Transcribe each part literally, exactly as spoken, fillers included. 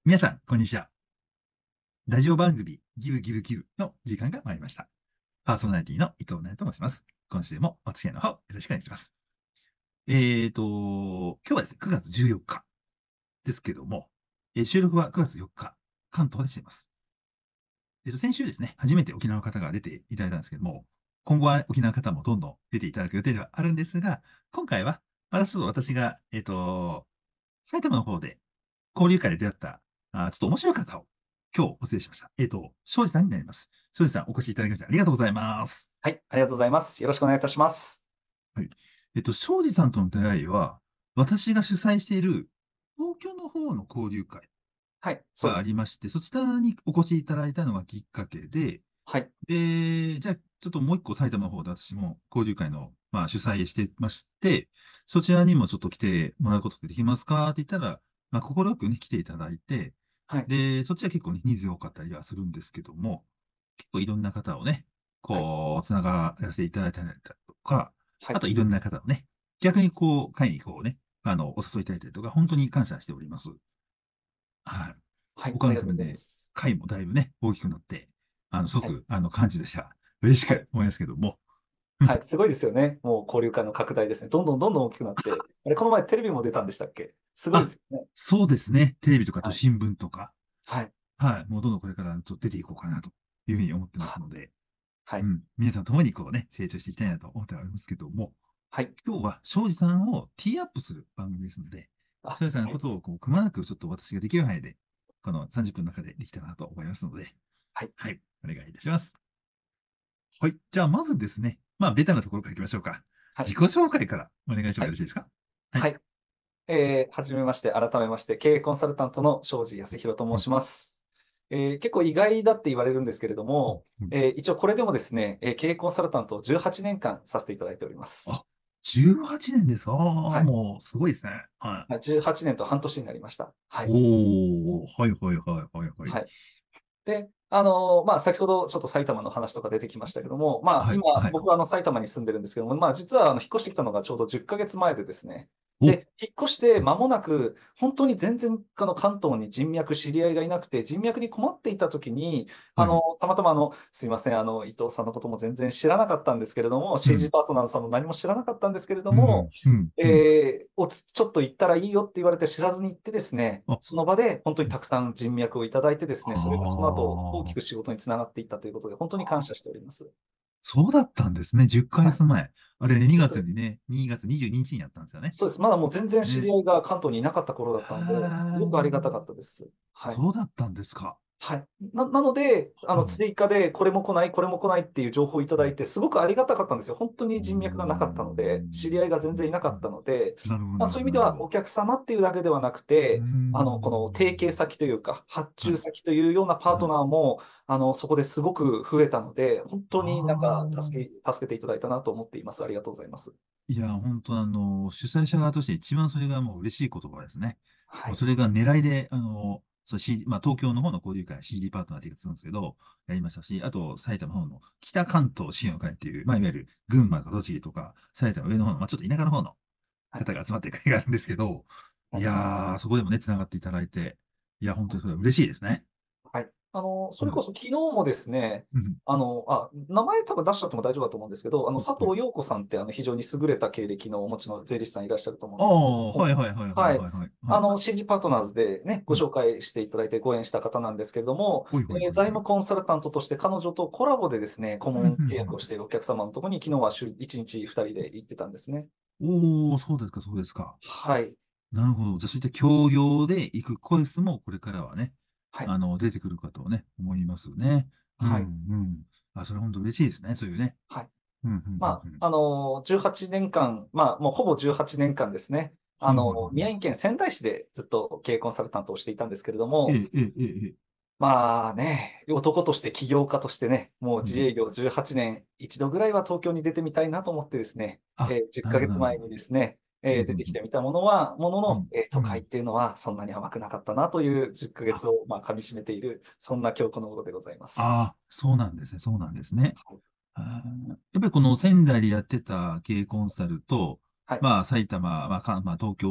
皆さん、こんにちは。ラジオ番組、ギルギルギルの時間が参りました。パーソナリティの伊藤直と申します。今週もお付き合いの方、よろしくお願いします。えーと、今日はですね、くがつじゅうよっかですけども、えー収録はくがつよっか、関東でしています。えっと、先週ですね、初めて沖縄の方が出ていただいたんですけども、今後は沖縄の方もどんどん出ていただく予定ではあるんですが、今回は、またちょっと私が、えっと、埼玉の方で交流会で出会った、あちょっと面白い方を今日お連れしました。えっと、庄司さんになります。庄司さんお越しいただきましてありがとうございます。 はい、ありがとうございます。よろしくお願いいたします。 はい。えっと、庄司さんとの出会いは、私が主催している東京の方の交流会はい、そうでがあす。 りまして、そちらにお越しいただいたのがきっかけで、 はい、 で、じゃあ、ちょっともう一個埼玉の方で私も交流会の、まあ、主催してまして、そちらにもちょっと来てもらうことってできますかって言ったら、まあ、快くね、来ていただいて、 はい、 で、そっちは結構ね、人数多かったりはするんですけども、結構いろんな方をね、 はい、 こう、つながらせていただいたりだとか、 はい、 あといろんな方をね、逆にこう、会にこうね、あの、お誘いいただいたりとか、本当に感謝しております。はい。 はい、 おかありがとうげさまで、 ございます。 会もだいぶね、大きくなって、あの、すごはい、 く、あの、感じでした。嬉しはい、 く思いますけども。 はい、すごいですよね。もう交流会の拡大ですね。どんどんどんどん大きくなって、あれ、この前テレビも出たんでしたっけ？すごいであ、 すよね。 そうですね。テレビとか、あとはい、 新聞とか、 はい、 はい。もうどんどんこれからちょっと出ていこうかなというふうに思ってまはすので、 はい、 うん。皆さんと共にこうね、成長していきたいなと思っておりますけども、 はい、 今日は庄司さんをティーアップする番組ですので、 あ、 庄司さんのはい、 ことをこうくまなくちょっと私ができる範囲で、このさんじゅっぷんの中でできたらなと思いますので、 はい、 はい。お願いいたします。はい。じゃあ、まずですね、まあ、ベタなところから行きましょうか。 はい、 自己紹介からお願いしてもはい、 よろしいですか？はい。 はい。えー、はじめまして、改めまして、経営コンサルタントの庄司康弘と申うん、 します。えー結構意外だって言われるんですけれどうん、 も、 うん。 えー一応これでもですね、えー経営コンサルタントをじゅうはちねんかんさせていただいておりまあ、 す。 じゅうはちねんですか？ああ、 はい。 もう、すごいですね。はじゅうはちねんと半年になりました。はい。 い。 おー、はい、はい、はい、はい、はい。 はい。で、あの、まあ、先ほどちょっと埼玉の話とか出てきましたけども、まあ、 はい、 今、 はい。 僕はあの埼玉に住んでるんですけども、まあ、実はあの引っ越してきたのがちょうどじゅっかげつまえでですね。 お、 で、引っ越して間もなく、本当に全然あの関東に人脈、知り合いがいなくて、人脈に困っていたときに、あはい。 の、たまたまあの、すいません、あの、伊藤さんのことも全然知らなかったんですけれども、 うん、 シージー パートナーさんも何も知らなかったんですけれども、 うん、うん、うん。 えーおつちょっと行ったらいいよって言われて知らずに行ってですね、 あ、 その場で本当にうん、 たくさん人脈をいただいてですね、それがその後大きくあ仕事につながっていったということで、本当に感あ、 謝しております。 そうだったんですね。10ヶはい。 月前。あれ、2 そうです。 月にね、にがつにじゅうににちにちにやったんですよね。 そうです。まだもう全然知りね。 合いが関東にいなかった頃だったので、すごくありがたかっへえ、 たです。はい。 そうだったんですか。 はい。ななので、あの、 はい。 追加でこれも来ない、これも来ないっていう情報をいたうん、 だいて、すごくありがたかったんですよ。本当おに人脈がなかったので、知り合いが全然いなかったので、 なるほど、 まあ、 なるほど、 そういう意味では、おなるほど。 客様っていうだけではなくうーて、あの、この提携ん。 先というか、発はい。 注先というようなパートはい。 ナーも、あの、そこですごく増えたので、本当になんか助ああ。 け、助けていただいたなと思っています。ありがとうございます。 いや、本当あの、主催者側として一番それがもう嬉しい言葉ですね。 はい。 もうそれが狙いで、あの、そう、C、まあ、東京の方の交流会、シーディー パートナーって言うんですけど、やりましたし、あと、埼玉の方の北関東支援会っていう、まあ、いわゆる群馬とか栃木とか、埼玉上の方の、まあ、ちょっと田舎の方のはい。 方が集まってる会があるんですけど、いはい。 やー、そこでもね、繋がっていただいて、いや、本当にそれは嬉しいですね。 はい。あの、そうん。 れこそ昨日もですね、 うん。 あの、あ、名前多分出しちゃっても大丈夫だと思うんですけど、あの、佐はい。 藤陽子さんってあの非常に優れた経歴のお持ちの税理士さんいらっしゃると思うんですけどああ、はも、 いはいはいはいはい。 はいはい。はい。 あの、シージー パートナーズでね、ごうん。 紹介していただいてご縁した方なんですけれども、 ほいほいえーほいほい。 財務コンサルタントとして彼女とコラボでですね、顧うん、う問契約をん、 しているお客様のところに昨日は週いちにちふたりで行ってたんですね。 うん。おー、そうですか、そうですか。 はい。 なるほど。じゃあ、そういった協業で行くコースもこれからはね、 はい。 あの、出てくるかとね、思いますね。うん、 はい。 うん。あ、それ本当嬉しいですね。そういうね。 はい。 うん、うん、うん、 まうん。 あ、あの、じゅうはちねんかん、まあ、もうほぼじゅうはちねんかんですね。あはい、はい、はの、 い、は宮城県仙台市でずっと経営コンサルタントをしていたんですけれどい。えも、 え、ええ、ええ、ええ。 まあね、男として起業家としてね、もううん。 自営業じゅうはちねん、一度ぐらいは東京に出てみたいなと思ってですね、 あ、 えー10ヶなるほど、なるほど。 月前にですね、えうん、 ー出てきうん、 てみたものは、ものの、 うん。 えー都会っうん。 ていうのはそんなに甘くなかったなというじゅっかげつあ、 を、まあ、噛み締めている、そんな今日この頃でございます。 ああ、そうなんですね、そうなんですね。 はい。 あー、やっぱりこの仙台でやってた経営コンサルと、 はい。 まあ埼玉、まあ、かまあ、東京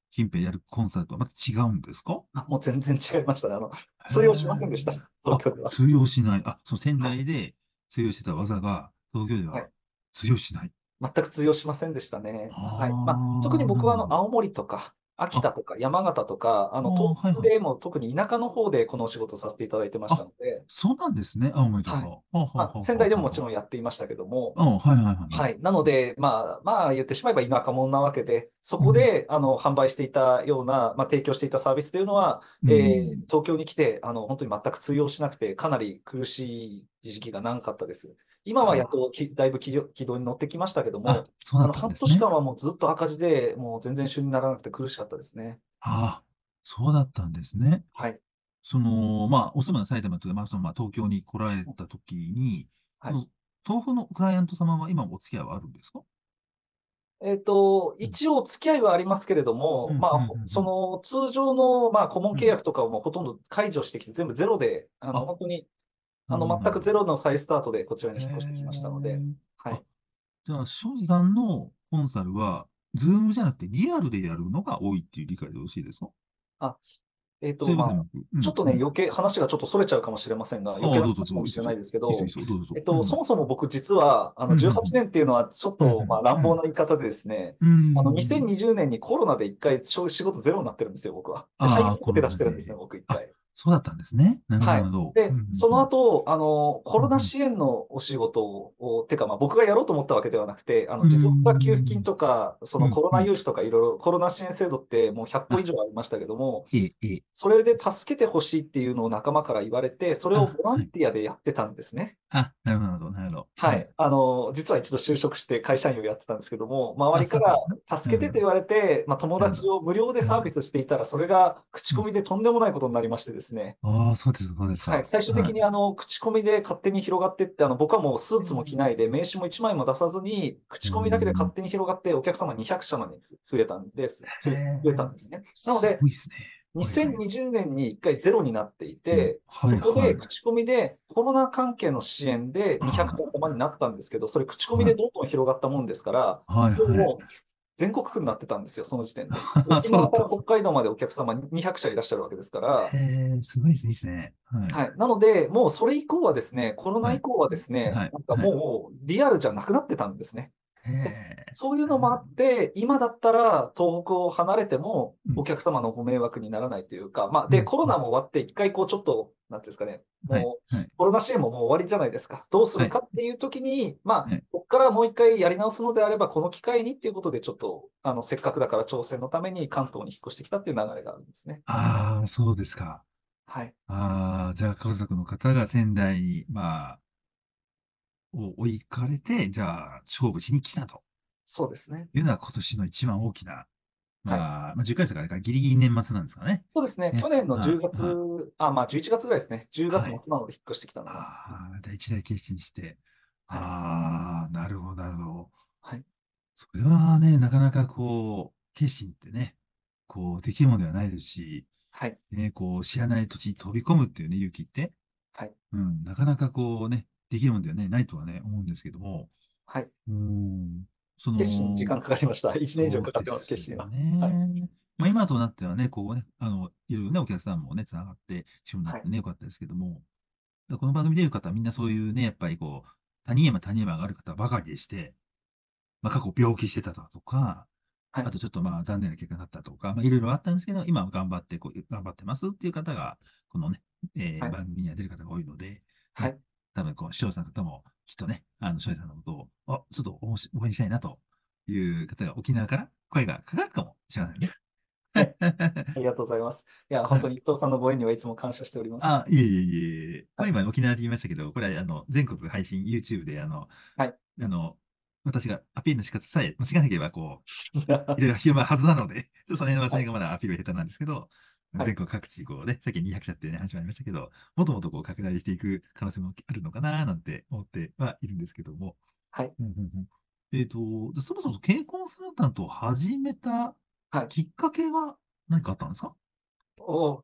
近辺でやるコンサートはまた違うんですか？ あ、もう全然違いましたね。あの、 へ通用しませんでした。 え。あ、 東京では。 通用しない。あ、その仙はい。 台で通用してた技が、東京でははい。 通用しない。 全く通用しませんでしたね。はい。まあ、特にああ、な僕はあの、 るほど。 青森とか、秋あ、 田とか、山形とか、あの、東ああ、はいはい。 北でも特に田舎の方でこのお仕事をさせていただいてましたあ、 ので、 そうなんですね。青森とか。 はい。 はあ、はあ、 まあ、 はあ、 仙台でももちはろんやっていましたけども、 あ。ああ、はいはいはいはい。 はい。なので、まあ、まあ、言ってしまえば田舎者なわけで、そうん、 こで、あの、販売していたような、まあ、提供していたサービスというのは、 うえーん。 東京に来て、あの、本当に全く通用しなくて、かなり苦しい時期が長かったです。今はやっあときだいぶ軌道軌道に乗ってきましたけどあ、あ、 も、 そうだっあの、半年たんですね。 間はもうずっと赤字で、もう全然収入にならなくて苦しかったですね。 ああ、そうだったんですね。 はい。 その、まあ、お住まいの埼玉というか、まあ、その、まあ、東京に来られた時に、 はい。 その、豆腐のクライアント様は今もお付き合いはあるんですか？ えっと、 うん、 一応付き合いはありますけれども、 うん、 まあ、 うん、うん、 ほそうん。 の通常の、まあ、顧問うん。 契約とかをもうほとんど解除してきて、全部ゼロで、あの、 あ、 本当に、あの、 なるほど、なるほど。 全くゼロの再スタートでこちらにへ引っ越してきましたので、 え。あ、 はい。 じゃあ、庄司さんのコンサルは、ズームじゃなくてリアルでやるのが多いっていう理解でよろしいですか？ あ、えっと、まあ、 そういうわけでもなく。うん、 ちょっとね、 うん。 余計、話がちょっと逸れちゃうかもしれませんが、余ああ、 計などうぞ、どうぞ、いいですよ。 話かもしれないですけいいですよ、いいでど、 すよ、どうぞ。 えっと、そうん、 もそも僕実は、あの、 うん、うじゅうはちねんん、 っていうのは、ちょっうん、 と、まあ、乱うん、 暴な言い方でですね、 うん。うあの、 ん。 にせんにじゅうねんにコロナで一回、しょ仕事ゼロになってるんですよ、僕は。で、廃ああ、 業届コロナ出してるんですね、 で。あ、 僕一回。 そうだったんですね。なるほど、 はい。 なるほど。うん、 で、そうん、 の後、あの、コうん。うん、 ロナ支援のお仕事を、てか、まあ、僕がやろうと思ったわけではなくて、あの、 う持続化給付金ん。 とか、そうん、 のコロうん。 ナ融資とか、いろいろコロナ支援制度ってもうひゃっこ以あ、 上ありましたけども、 ええ、ええ。 それで助けてほしいっていうのを仲間から言われて、それをあ、 ボランはい。 ティアでやってたんですね。 あ、なるほど、なるほど、なるほど。はい。 はい。あの、実は一度就職して会社員をやってたんですけども、周あ、 りかそうだったんですね。 らなるほど。 助けてと言われて、まあ、友なるほど。 達を無料でなるほど。 サービスしていたら、それが口うん。 コミでとんでもないことになりましてですね。 ああ、そうです、そうですはい。 か。 最終的はい。 にあの、口コミで勝手に広がっていって、あの、僕はもうスーツも着ないで、名刺もいちまいも出さずに、 う口コミだけで勝ん。 手に広がって、お客様にひゃく社まで増えたんです。 へ増増えたえ、 んですね。なので、 すごいですね。はいはい。 にせんにじゅうねんに一回ゼロになっていうん。 て、 はいそこはい。 で口コミでコロナ関係の支援でにひゃくは頭になったんですけど、それ口コミい。はい。 でどんどん広がったもんですから、 はいはい。 もう全国区になってたんですよ、その時点で。沖そうだ縄から北ったんです。 海道までお客様にひゃく社いらっしゃるわけですから、 へえ、すごいですね。いいですね。はい。 はい。なので、もうそれ以降はですね、コロナはい。 以降はですね、 はい。 なんかはい。 もうリアルじゃなくなってたんですね。 へでえ。 そういうのもあって、今だったら東北を離れてもうん。 お客様のご迷惑にならないというか、まあ、で、 うん。うん。 コロナも終わって一回こうちょっと、なんていうんですかね、 はい。 もうはい。 コロナ支援ももう終わりじゃないですか。どうすはい。 るかっていう時に、まあ、 はい。 ここからもう一回やり直すのであれば、この機会にっていうことで、ちょっと、あの、せっかくだから挑戦のために関東に引っ越してきたっていう流れがあるんですね。 ああ、そうですか。 はい。 ああ、じゃあ家族の方が仙台に、まあ、を追いかれて、じゃあ勝負しに来たとそうですね。 いうのは今年の一番大きな、 はい。 まあ、まあ、じゅっかげつだからギリギリ年末なんですかね。 そうですね。去ね。 年の10 はい、 月、 はい、 あ、まあじゅういちがつぐらいですね。10月はい。 末なので引っ越してきたのが。 ああ、じゃあ一大決心して。 はい。 ああ、なるほど、なるほど。 はい。 それはね、なかなかこう、決心ってね、こう、できるものではないですし、 はい。 ね、こう、知らない土地に飛び込むっていうね、勇気って、 はい。 うん、なかなかこうね、できるものではね、ないとはね、思うんですけども、 はい。 うーん、そ決心に時の、 間かかりました。いちねん以上そうかかってます、 ですよ決心は。はい。 ね。まあ、今となってはね、こうね、あの、いろいろね、お客さんもね、つながって、一緒になっはい。 てね、よかったですけども、この番組出る方はみんなそういうね、やっぱりこう、谷山谷山がある方ばかりでして、まあ、過去病気してたとか、 はい。 あとちょっとまあ残念な結果だったとか、まあいろいろあったんですけど、今は頑張って、こう、頑張ってますっていう方が、このね、えーはい。 番組には出る方が多いので、ね、 はい。 多分こう、視聴者の方もきっとね、あの、視聴者さんのことを、あ、ちょっと応援したいなという方が沖縄から声がかかるかもしれませんね。 はい。ありがとうございます。いや、本当に伊藤さんのご縁にはいつも感謝しておりまあ、 す。 いえいえいえ。まあ、 はい。 今沖縄で言いましたけど、これはあの、全国配信 YouTube であの、 はい。 あの、私がアピールの仕方さえ間違わなければ、こう、いろいろ広まるはずなので、ちょっとその辺の間はい。 違いがまだアピールが下手なんですけど、 はい。 全国各地、こうね、さっきにひゃく社っていうね、話もありましたけど、もっともっとこう拡大していく可能性もあるのかな、なんて思ってはいるんですけども。 はい。 うんうんうん、えっと、でそもそも経コンサルタントを始めたはい。 きっかけは何かあったんですか？ お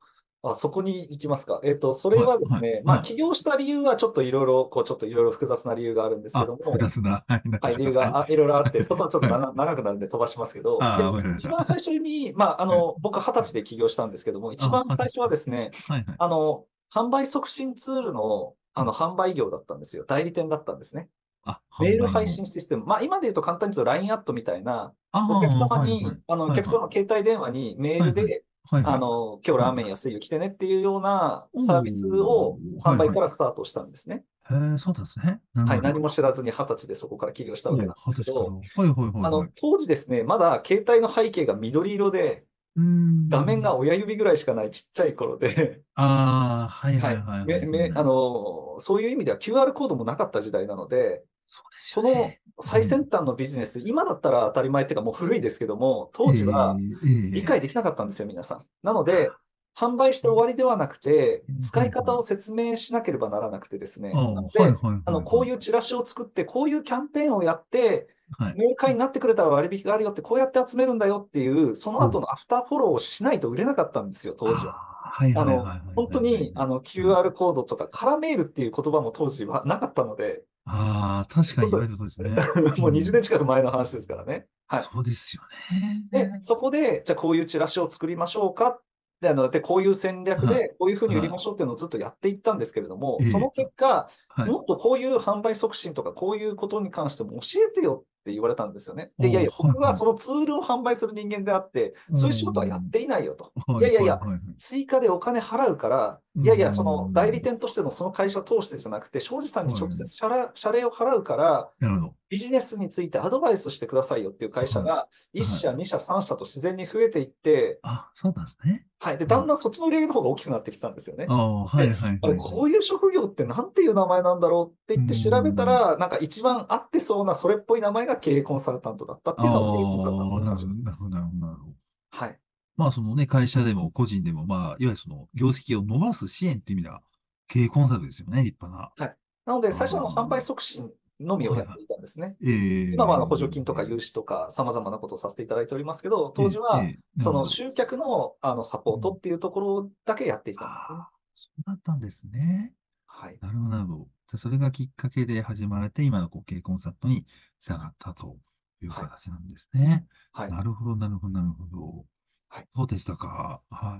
あ、そこに行きますか。えっと、それはい、はい、 はですね、まあ、 はい。 起業した理由はちょっといろいろ、こう、ちょっといろいろ複雑な理由があるんですけあ、 ども、 複雑な、はい、なんではい、 しょうか。はい。 理由が、あ、いろいろあって、そこはちょっとはい。 長長くなるんで飛ばしますけど、 ああ、 で、 わかりました。 一番最初に、まあ、あはい。 の、僕はたちで起業したんですけども、一あ、 番最初は二十歳。 ですね、 はい、はい。 あの、販売促進ツールの、あの、 うん。 販売業だったんですよ。代理店だったんですね。 あ、 メール配販売の。 信システム。まあ、今で言うと簡単に言うと ライン アットみたいな、 ああ、 お客様はい、はい。 に、あの、おはい、はい。 客様の携帯電話にメーはい、はい。 ルで、 はい、はい。 あの、今日ラーはい。 メン安いよ来てねっていうようなおサービスをー、はい、 販売はい。 からスタートしたんですね。 へえ、そうなんですね。なるはい。 ほど。 何も知らずにはたちでそこから起業したわけおう、 なんです二十歳から。 けど、 はい、はい、はい、 あの、 はい。 当時ですね、まだ携帯の背景が緑色で、 うーん。 画面が親指ぐらいしかないちっちゃい頃で、 ああ、はい、はい、 はい。 はい、はい、 め、め、あはい。 の、そういう意味では キューアール コードもなかった時代なので、 そうですよそのね。う最先ん。 端のビジネス、今だったら当たり前っていうかもう古いですけども、 え当時はえ、え理解でえ。 きなかったんですよ、皆さん。なので、 あ、 販売して終確かに。 わりではなくて、使いはい、はい。 方を説明しなければならなくてですね。 ああ、はい、 なので、 はい、 あの、 はい、はい。 こういうチラシを作って、こういうキャンペーンをやって、 はい。 メーカーになってくれたら割引があるよって、こうやって集めるんだよっていう、そのおう。 後のアフターフォローをしないと売れなかったんですよ、当時は。 ああ、はい、はい、 あの、 はい、はい、はい、はい。 本当に、あの、 うん。 キューアール コードとか、カラメールっていう言葉も当時はなかったので、 ああ、確かに言われるとですね。うもうにじゅうねんん。 近く前の話ですからね。はい。 そうですよで、 ね。 そこで、じゃあこういうチラシを作りましょうか。で、あの、で、こういう戦略はい。 で、こういうふうに売りまはしょうっていうのをずっとやっていったんですけれども、そのい。ええ、 結果、 はい。 もっとこういう販売促進とか、こういうことに関しても教えてよって言われたんですよね。で、いやいおー、 や、 はい、 僕ははい。 そのツールを販売する人間であって、 おそういう仕事はやっー、 ていないよと。いはい、はい、 やいやいや、 はい。 追加でお金払うから、 ういやいや、その代理ん。 店としてのその会社通してじゃなくて、庄司さんに直接はい。 謝礼謝礼を払うから、 なるほど。 ビジネスについてアドバイスしてくださいよっていう会社はい。 が、いっはい。 社、に社、さん社と自然に増えていって、 あ、そうなんですね。 はい。で、だんうん。 だんそっちの売り上げの方が大きくなってきたんですよね。 ああ、はい、 で、 はい、 あれ、 はい、はい。 こういう職業ってなんていう名前なんだろうってう言って調べたん。 ら、なんか一番合ってそうなそれっぽい名前が経営コンサルタントだったっあていうのが経営コンサルタントあ、 のなるほど、 始まりです。 なるほど、なるほど。なるほど。 はい。 まあ、そのね、会社でも個人でも、まあ、いわゆるその、業績を伸ばす支援っていう意味では、経営コンサルですよね、立派な。 はい。なので、最初の販売あ促進のみあ、はい、はをやっていたんですね。 い。え今はあの補助金とかえ、 融資とか様々なことをさせていただいておりますけど、 ええ、え当時はえ、なそるほど。 の集客のあのサポートうん。 っていうところだけやっていたんですね。 ああ、そうだったんですね。 はい。 なるほど、なるほど。じゃあそれがきっかけで始まれて、今のこう経営コンサルトにつながったというはい。 形なんですね。 はい。 なるほど、なるほど、なるほど。 はい。 そうでしたか。はい。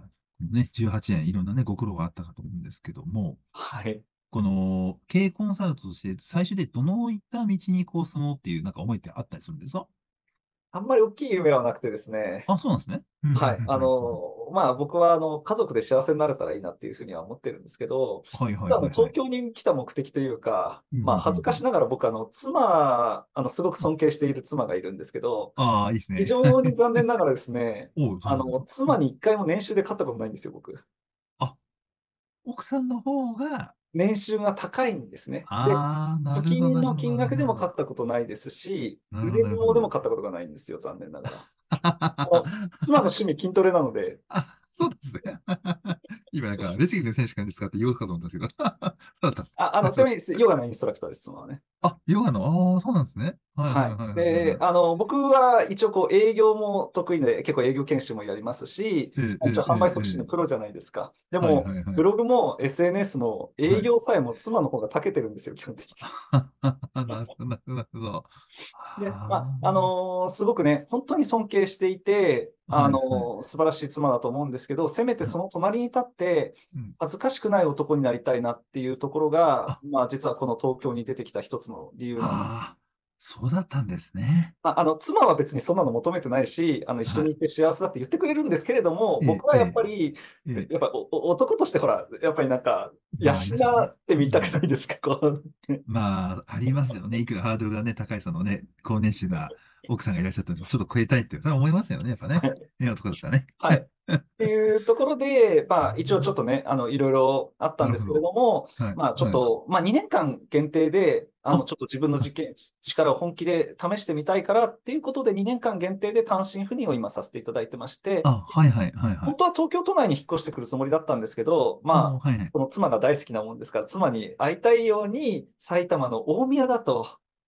ね、じゅうはちねんいろんなね、ご苦労があったかと思うんですけども、 はい。 この経営コンサルトとして最終でどのいった道にこう進もうっていうなんか思いってあったりするんですか？ あんまり大きい夢はなくてですね。 あ、そうなんですね。うん、うん、うん、 はい。あうん。うん。 の、まあ僕はあの家族で幸せになれたらいいなっていうふうには思ってるんですけど、 はい、はい、 実はあのはい、はい。 東京に来た目的というか、 うん、うん、うん。 まあ恥ずかしうん。 ながら僕あの妻、あのすごく尊敬している妻がいるんですけど、 ああ、いいです非ね。 常に残念ながらですね、 おう、そうあの、 なんですか。うん。 妻に一回も年収で勝ったことないんですよ、僕。 あ、奥さんの方が、 年収が高いんですね。で、 ああ、な貯るほど、 金のなるほど、 金額でもなるほど。 勝ったことないですし、 なるほど、 腕相撲でもなるほど。 勝ったことがないんですよ、残念ながら。あの妻の趣味筋トレなので、 あ、そうですね。今なんか、レスリングの選手間で使って言おうかと思ったんですけど。そうだったんです。 あ、あの、ちなみにヨガのインストラクターです、妻はね。 あ、ヨガの、ああ、そうなんですね。はい、はい、 はい。 はい、はい。 で、 はい。 あの、僕は一応こう営業も得意で、結構営業研修もやりますし、 ええ、ええ、 一応販売ええ、 促進のプロじゃないですか。ではい、 も、 はい、はい。 ブログも エスエヌエス も営はい。 業さえも妻の方が長けてるんですよ、基本的に。 なるほど、なるほど。なるほど。 で、まああ、あのーすごくね、本当に尊敬していて、 あ、 あのはい、はい。 ー素晴らしい妻だと思うんですけど、せめてはい。 その隣に立って、 うん。 恥ずかしくない男になりたいなっていうところが、 あ、 まあ、実はこの東京に出てきた一つの理由なんです。 ああ、そうだったんですね。 まあ、あの、妻は別にそんなの求めてないし、あの、一緒はい。 にいて幸せだって言ってくれるんですけれども、 ええ、 僕はやっぱええ、 り、 ええ。 やっぱおお男としてほら、やっぱりなんか、養まあ、ありますよね。 ってみたくうん。 ないですか、こう。 まあ、ありますよね。いくらハードルがね、高いそのね、高年収な奥さんがいらっしゃっても、ちょっと超えたいって、それは思いますよね、やっぱね。ね、男だったらね。 はい。っていうところで、まあ、一応ちょっとね、あの、いろいろあったんですけれなるほど。 ども、 はい、 まあ、ちょっはい。 と、まあ、にねんかん限定で、あの、 あ、 ちょっと自分のはい。 実験、力を本気で試してみたいからっていうことで、にねんかん限定で単身赴任を今させていただいてまして、 あ、はい、はい、はい、はい。 本当は東京都内に引っ越してくるつもりだったんですけど、まおー、 あ、 はい、はい。 その妻が大好きなもんですから、妻に会いたいように、埼玉の大宮だと、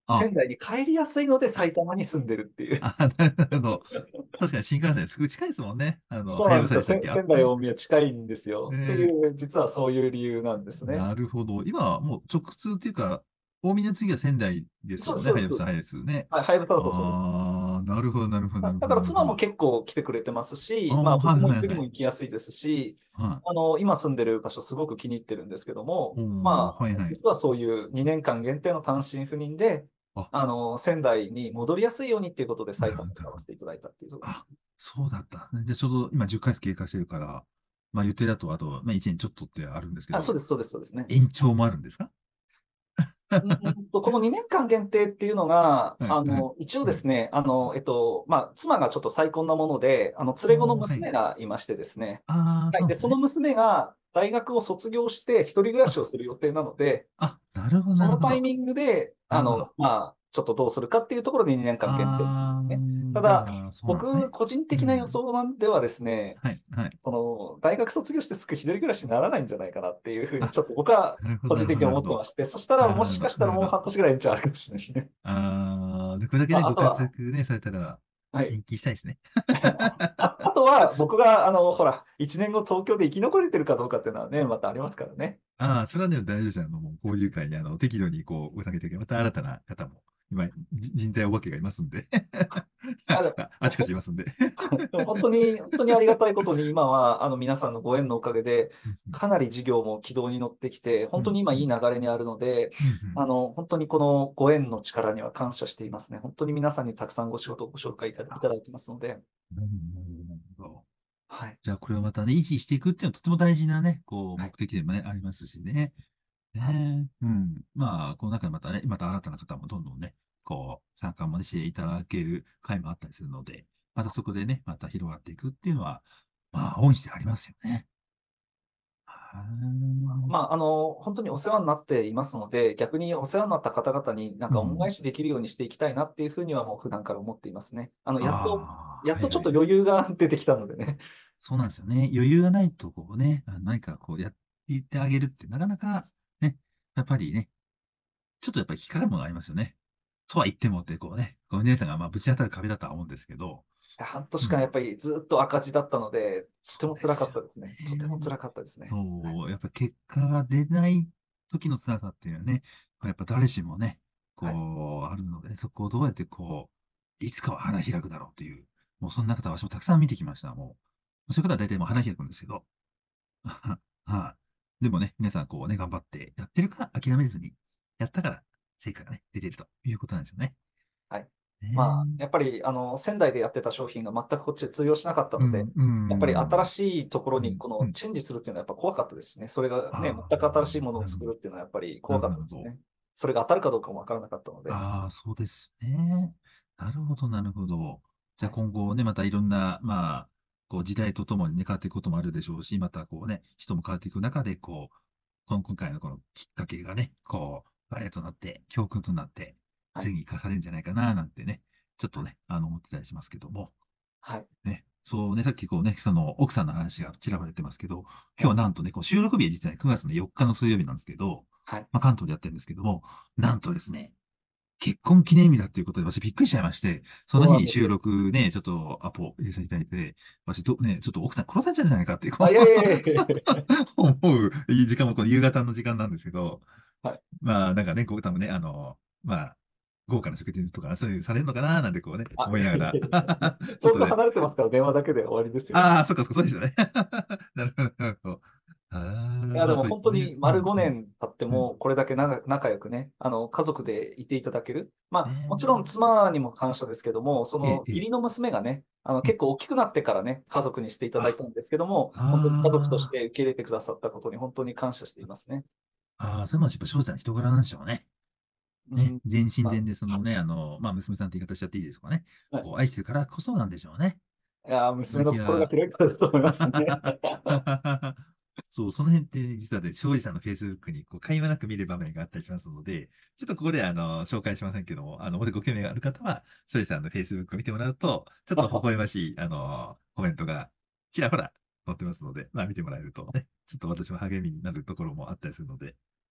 あ、 仙台に帰りやすいので埼玉に住んでるっていう。 あ、なるほど。確かに新幹線すぐ近いですもんね。あの、はやぶそうなんですよ。 さでしたっけ？あ、 せ仙台大宮近いんですよ。ってね、 いう、実はそういう理由なんですね。 なるほど。今はもう直通っていうか、大宮の次は仙台ですそうです、 よね。 そうです、そうです。 はやぶさはやですね。 はい、はやぶさだとそうです。 ああ、なるほど、なるほど、なだるほど、 だから妻もなるほど。 結構来てくれてますし、まあああ、はい僕も行くにはいはい。 も行きやすいですし、 はい。 あの、今住んでる場所すごく気に入ってるんですけども、 おー、 まあ、 はいはい。 実はそういうにねんかん限定の単身赴任で、 あ、 あの、仙台に戻りやすいようにっていうことでな埼玉にるほど、なるほど。 買わせていただいたっていうところであ、 すね。 そうだった。じゃあちょうど今じゅっかげつ経過してるから、まあ予定だとあと、まあいちねんちょっとってあるんですけあ、そうど、 です、そうです、そうですね。 延長もあるんですか？ うーんと、このにねんかん限定っていうのが、 はい、はい、 あの、一応はい。 ですね、あの、えっと、まあ、妻がちょっと再婚なもので、あの、連れ子のああ、はい。 娘がいましてですね、 ああ、 はい。で、そのそうなんですね。 娘が大学を卒業して一人暮らしあ、 をする予定なので、 あ、なるほど、 そなるほど。 のタイミングで、 なるほど。 あの、まあ、ちょっとどうするかっていうところでにねんかん限定ですあね。たー、じだ、 ゃあ、そうなんです僕、 ね。 個人的な予うん。 想なんではですね、 はい、はい。 この、大学卒業してすぐ一人暮らしにならないんじゃないかなっていうふうに、 あ、 ちょっと僕はなるほど、なるほど、 個人的になるほど。 思ってまして、そしたらなるほど、 もしかしたらなるほど。 もう半年ぐらい延長あるかもしれないですね。 あー、で、これだけね、 あ、あご活とは、 躍ね、されたら、 はい。 延期したいですね。 あ、あとは、僕が、あの、ほら、いちねんご東京で生き残れてるかどうかっていうのはね、またありますからね。 ああ、それはね、大丈夫ですよ。あの、もう、交流会に、あの、適度に、こう、お下げてまた新たな方も、今、じ人材お化けがいますんで。 あ、であ、あちこちいもますんで。 でも本当に、本当にありがたいことに、今は、あの、皆さんのご縁のおかげで、 うんかなり事業も軌道に乗ってきて、 うん、 本当に今いいうん、 流れにあるので、 うん、うん。 あの、本当にこのご縁の力には感謝していますね。本当に皆さんにたくさんご仕事をご紹介いたいあ、 ただいてますので、 なるほど、なるほど。 はい。 じゃあ、これをまたね、維持していくっていうのはとても大事なね、こう、 はい。 目的でもね、ありますしね。 はい。 ねえ、うん。まあ、この中でまたね、また新たな方もどんどんね、こう、参加もね、していただける会もあったりするので、またそこでね、また広がっていくっていうのは、まあ、大いにしてありますよね。はまあ、あの、本当にお世話になっていますので、逆にお世話になった方々になんい。うか恩返ん。 しできるようにしていきたいなっていうふうにはもう普段から思っていますね。あの、やっと、 ああ、 やっとちょっとはいはいはい。 余裕が出てきたのでね。 そうなんですよね。余裕がないと、こうね、あの何かこうやっていってあげるって、なかなかね、やっぱりね、ちょっとやっぱり引っかかるものがありますよね。とは言ってもって、こうね、こう姉さんがまあぶち当たる壁だとは思うんですけど、 半年間やっうん。 ぱりずっと赤字だったので、とてそうも辛かですよったですね。とてもね。 辛かったですね。はい。 そう、やっぱ結果が出ない時の辛さっていうのはね、やっぱ誰しもね、 はい。 こう、あるので、そこをどうやってこう、いつかは花開くだろうっていう、もうそんな方は私もたくさん見てきました。もう、そういう方は大体もう花開くんですけど、はい。でもね、皆さんこうね、頑張ってやってるから諦めずに、やったから成果がね、出てるということなんですよね。 はい。まあ、 ねやっぱり、あの、仙台でやってた商品が全くこっちで通用しなかったえ。うので、 ん、うやっぱり新ん、 しいところうん、 にこのうん。 チェンジするっていうのはやっぱ怖かったですね。それがね、 あ全く新しいもあ、 のをなるほど。 作るっていうのはやっぱり怖なかるほど。 ったですね。それが当たるかどうかもわからなかったので。 ああ、そうですね。なるほど、なるほど。じゃあはい。 今後ね、またいろんな、まあ、こう時代とともにね、変わっていくこともあるでしょうし、またこうね、人も変わっていく中で、こう、この今回のこのきっかけがね、こう、バレエとなって、教訓となって、 はい。 次に生かされるんじゃないかな、なんてね、ちょっはい。 とね、あの、思ってたりしますけども。 はい。 ね、そうね、さっきこうね、その奥さんの話がちらばれてますけど、今日はい。 はなんとね、こう収録日は実はねくがつのよっかの水曜日なんですけど、 はい。 まあ関東でやってるんですけども、なんとですね、結婚記念日だっていうことで、私びっくりしちゃいまして、その日に収そうなんですよ。 録ね、ちょっとアポ入れさせていただいて、私ど、ね、ちょっと奥さん殺されちゃうんじゃないかって、こあ、いやいやいやいやいや。 う思う時間もこの夕方の時間なんですけど、 はい。 まあ、なんかね、こう多分ね、あの、まあ、豪華な食事とか、そういうされるのかななんてこうね、 あ、いや思いながら、 いやいや。 ちょっとね、 遠く離れてますから電話だけで終わりですよ。 ああ、そっかそっか、そうでしたね。なるほど、なるほど。ああ、 いや、でまあもそういったね。 本当に丸うん、うん、 ごねん経ってうん。 も、これだけな仲良くね、あの、家族でいていただける。まあ、もちろんね妻にも感謝ですけども、そえ、ええ、 の、 ええ、 義理の娘がね、あの、 うん。 結構大きくなってからね、家族にしていただいあ、 たんですけども、本当に家族としあて受け入れてくださったことに本当に感謝していますね。 あ、ああ、それもやっぱ翔さんの人柄なんでしょうね。ね、 うん。 全身ま全霊そのね、あの、まあ、娘さんって言い方しちゃっていいですかね。 あ、はい。 こう、愛してるからこそなんでしょうね。 いや、 その娘の日は、 心が広いからだと思いますね。 そう、その辺って実はね、庄司さんの Facebook にこう会話なく見る場面があったりしますので、ちょっとここであの、紹介しませんけども、あの、ご興味がある方は、庄司さんの Facebook を見てもらうと、ちょっと微笑ましい、あの、コメントがちらほら載ってますので、まあ見てもらえるとね、ちょっと私も励みになるところもあったりするので、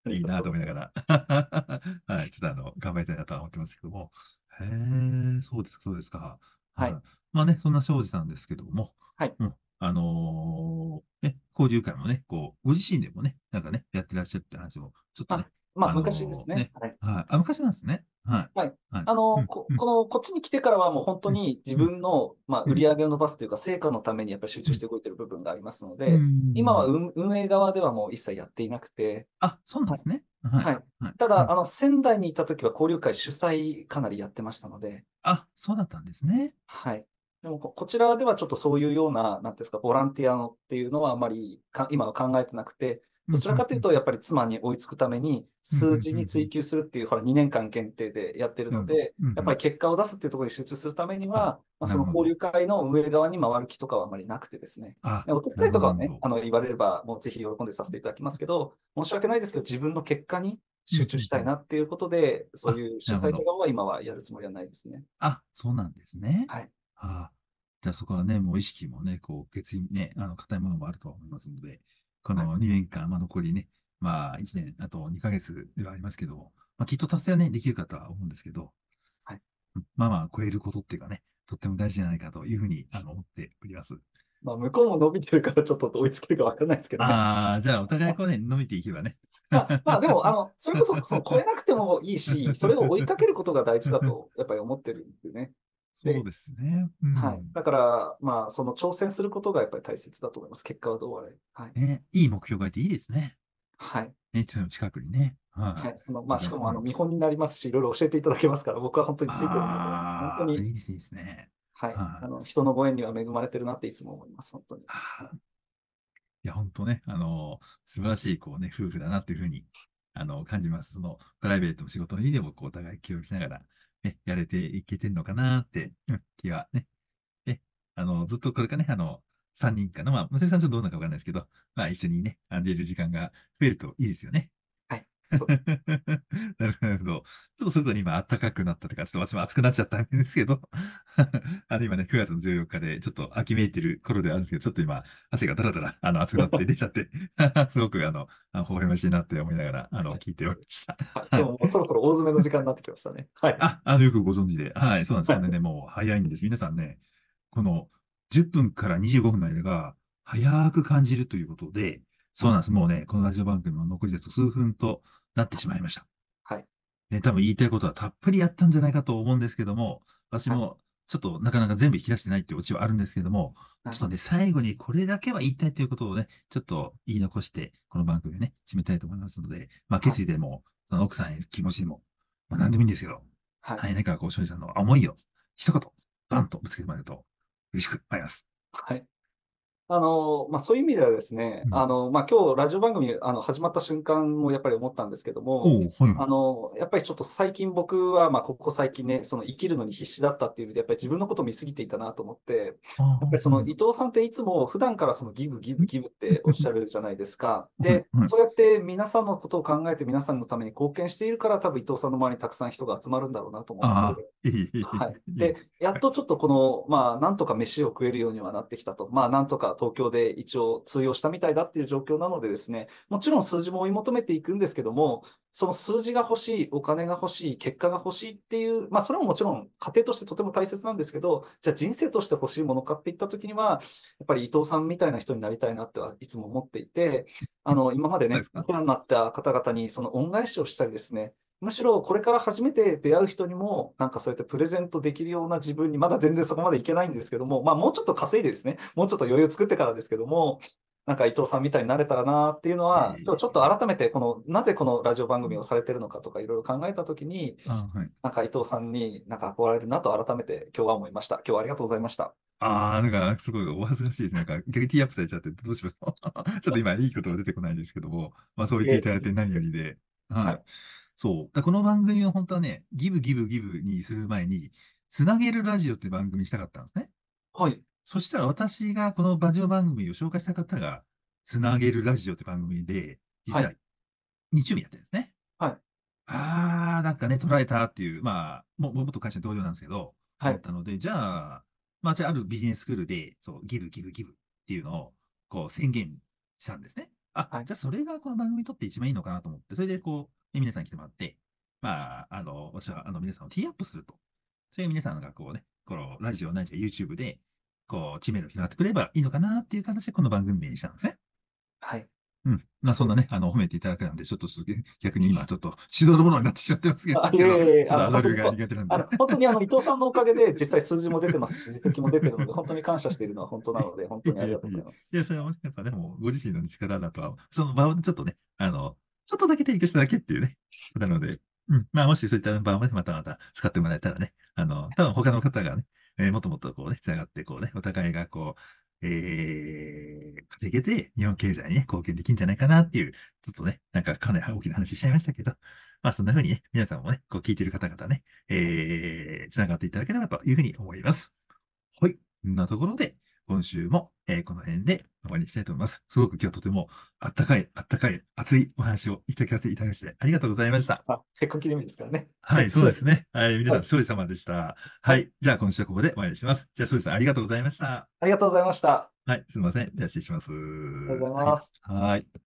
ありがいいなととうございます。 思いながら、はい、ちょっとあの、頑張りたいなとは思ってますけども。へえ、そうですか、そうですか。 はい。 はい。まあね、そんな庄司さんですけども、 はい。 うん、あのーね、交流会もね、こう、ご自身でもね、なんかね、やってらっしゃるって話も、ちょっとあ、 ね、 まあ、 あ昔ですね。 のーね、 はい。 はい、あ、昔なんですね。はい。 はい。 はい。 あの、 うん、 こ、 うん、 この、こっちに来てからはもう本当うん、 に自うん、 分の、まあ、 うん、 売り上げを伸ばすというか、成果のためにやっぱり集うん、 中して動いている部分がありますのうで、今はん。 運、運営側ではもう一切やっていなくて、 あ、そうなんはい。 ですね。はい。 はい。 はい。 ただ、 うん。 あの、仙台にいたときは交流会主催かなりやってましたので、 あ、そうだったんですね。 はい。でもこ、こちらではちょっとそういうような、なんていうんですか、ボランティアのっていうのはあまりか今は考えてなくて、 うん、 どちらうん、うん、 かというと、やっぱり妻に追いつくために、 うん、うん、 数字にうん、 追求するっていう、ほら、にねんかん限定でやってるうん、 ので、 うん、うん。 やっぱり結果を出すっていうところに集中するためにあ、 は、まあ、その交流なるほど。 会の運営側に回る気とかはあまりなくてですね。 あ、 でお手なるほど、 伝いとかはね、 なるほど。 あの、言われれば、もうぜひ喜んでさせていただきますけど、申し訳ないですけど、自分の結果にうん、 集中したいうん、うん。 なっていうことで、そうあ、 いう主なるほど。 催者側は今はやるつもりはないですね。 あ、そうなんですね。 はい。 あ、じゃあそこはね、もう意識もね、こう、決意ね、あの、固いものもあるとは思いますので、こはい。 のにねんかん、まあ残りね、まあいちねん、あとにかげつではありますけども、まあきっと達成はね、できるかとは思うんですけど、 はい。 うんまあまあ超えることっていうかね、とっても大事じゃないかというふうに、あの、思っております。 まあ、向こうも伸びてるからちょっと追いつけるかわからないですけどね。 ああ、じゃあお互いこうね、伸びていけばね。 まあ、まあ、でも、あの、それこそ、その超えなくてもいいし、それを追いかけることが大事だと、やっぱり思ってるんでね。で、 そうですね。うはい。 ん。 だから、まあ、その挑戦することがやっぱり大切だと思います。結果はどうあれ。はい。 ね、いい目標がいていいですね。 はい。 ね、その近くにね。ははい。あの、 い。 まあ、しかも、あの、 なんかうん。 見本になりますし、いろいろ教えていただけますから、僕は本当についてるので、本当ああ、いに、 いですね、いいですね。 はい。 はい。 あの、人のご縁には恵まれてるなっていつも思います。本当に。はい。 あーいや、本当ね、あの、素晴らしい、こうね、夫婦だなっていうふうに、あの、感じます。その、プライベートの仕事にでも、こう、お互い協力しながら、ね、やれていけてんのかなって、うん、気はね、え、あの、ずっとこれからね、あの、さんにんかな、まあ、娘さんちょっとどうなのかわかんないですけど、まあ、一緒にね、あ出る時間が増えるといいですよね。 はい。そうです。 なるほど、なるほど。ちょっとそこに今暖かくなったとか、ちょっと私も暑くなっちゃったんですけど、あの今ね、くがつのじゅうよっかで、ちょっと秋めいてる頃ではあるんですけど、ちょっと今、汗がだらだら、あの、熱くなって出ちゃって、すごく、あの、あ微笑ましいなって思いながら、あの、 はい。 聞いておりました。 はい。ではい。 も、もうそろそろ大詰めの時間になってきましたね。はい。 あ、あの、よくご存知で。はい、そうなんです。 はい。 これね、もう早いんです。皆さんね、このじゅっぷんからにじゅうごふんの間が早く感じるということで、 はい。 そうなんです。もうね、このラジオ番組の残りですと数分となってしまいました。 はい。 ね、多分言いたいことはたっぷりあったんじゃないかと思うんですけども、私はい。 もちょっとなかなか全部引き出してないっていうオチはあるんですけども、 はい。 ちょっとね、最後にこれだけは言いたいということをね、ちょっと言い残して、この番組をね、締めたいと思いますので、まあ、 はい。 決意でも、その奥さんへの気持ちでも、まあ、何でもいいんですけど、 はい。 はい、何かこう、庄司さんの思いを一言、バンとぶつけてもらえると嬉しく思います。 はい。あの、まあ、そういう意味ではですね、 うん。 あの、まあ、今日ラジオ番組、あの、始まった瞬間もやっぱり思ったんですけども、 おお、はいはい。 あの、やっぱりちょっと最近僕は、まあ、ここ最近ね、その生きるのに必死だったっていう意味で、やっぱり自分のことを見すぎていたなと思って、 ああ、 やっぱりその伊なるほど。 藤さんっていつも普段からそのギブ、ギブ、ギブっておっしゃるじゃないですか。 はい、 で、 はい。 そうやって皆さんのことを考えて皆さんのために貢献しているから、多分伊藤さんの周りにたくさん人が集まるんだろうなと思って、 ああ、いい、いい、いはい。 い。いいで、やっとちょっとこの、まあ、なんとか飯を食えるようにはなってきたと。まあ、なんとか東京で一応通用したみたいだっていう状況なのでですね、もちろん数字も追い求めていくんですけども、その数字が欲しい、お金が欲しい、結果が欲しいっていう、まあ、それももちろん家庭としてとても大切なんですけど、じゃあ人生として欲しいものかっていったときには、やっぱり伊藤さんみたいな人になりたいなってはいつも思っていて、あの、今までね、 そうですか。 お世話になった方々にその恩返しをしたりですね、むしろこれから初めて出会う人にも、なんかそうやってプレゼントできるような自分に、まだ全然そこまでいけないんですけども、まあもうちょっと稼いでですね、もうちょっと余裕作ってからですけども、なんか伊藤さんみたいになれたらなっていうのえは、今日ちょっとえ改めてこの、なぜこのラジオ番組をされてるのかとかいろいろ考えたときに、 ああ、はい。 なんか伊藤さんになんか憧れるなと改めて今日は思いました。今日はありがとうございました。 ああ、なんか、すごいお恥ずかしいですね。なんか、逆にティーアップされちゃって、どうしましょう。ちょっと今、いいことが出てこないんですけども、まあ、そう言っていただいて何よりで、はい。 はい。 そう。だこの番組は本当はね、ギブギブギブにする前に、つなげるラジオっていう番組にしたかったんですね。 はい。 そしたら私がこのラジオ番組を紹介した方が、つなげるラジオって番組で、 はい。 実は日曜日やってるんですね。 はい。 ああ、なんかね、捉えたっていう、まあ、も、もっと会社の同僚なんですけど、 はい。 思ったので、じゃあ、まあ、じゃあ、あるビジネススクールで、そう、ギブ、ギブ、ギブっていうのを、こう、宣言したんですね。 あ、 はい。 じゃあそれがこの番組にとって一番いいのかなと思って、それでこう、皆さん来てもらって、まあ、あの、私はあの皆さんをティーアップすると。それで皆さんがこうね、このラジオ、ないしは YouTube で、こう、知名度を広がってくればいいのかなっていう形でこの番組名にしたんですね。 はい。 うん。まあ、そんそう。 なね、あの、褒めていただくなんで、ちょっとすげ逆に今、ちょっと指導のものになってしまってますけど、 あ、いちょえいえいえ、あの、 っとアドリブが本当にこ、 苦手なんで。 あの、本当にあの、伊藤さんのおかげで実際数字も出てますし、実績も出てるので、本当に感謝しているのは本当なので、本い当にありがとうやいやいや、いございます。 や、それはやっぱでも、ご自身の力だとは、その場をちょっとね、あの、ちょっとだけ提供しただけっていうね、なので、うん。まあ、もしそういった場をね、またまた使ってもらえたらね、あの、多分他の方がね、えーもっともっとこうね、繋がってこうね、お互いがこう、えー、稼げて日本経済にね、貢献できるんじゃないかなっていう、ちょっとね、なんかかなり大きな話しちゃいましたけど、まあ、そんな風にね、皆さんもね、こう聞いている方々ね、えー、繋がっていただければというふうに思います。はい。こんなところで、今週も、えーこの辺で終わりにしたいと思います。すごく今日はとてもあったかい、あったかい、熱いお話をいただかせていただきましてありがとうございました。 あ、結婚記念日ですからね。ははい、 い。 そうですね。はい、皆さん、 はい。 勝利様でした。 はい。 はい。じゃあ今週はここで終わりにします。じゃあ、勝利さんありがとうございました。 ありがとうございました。あはい、すみません。じゃあ、失礼します。 りがとうございはい。 ます。 はい。